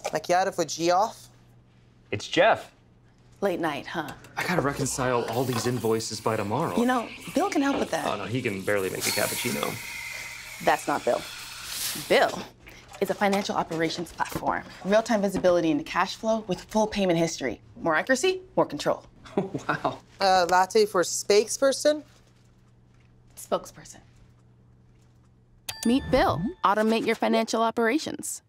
Macchiato with G off? It's Jeff. Late night, huh? I gotta reconcile all these invoices by tomorrow. You know, Bill can help with that. Oh, no, he can barely make a cappuccino. That's not Bill. Bill is a financial operations platform. Real-time visibility into cash flow with full payment history. More accuracy, more control. Wow. Latte for spokesperson? Spokesperson. Meet Bill. Automate your financial operations.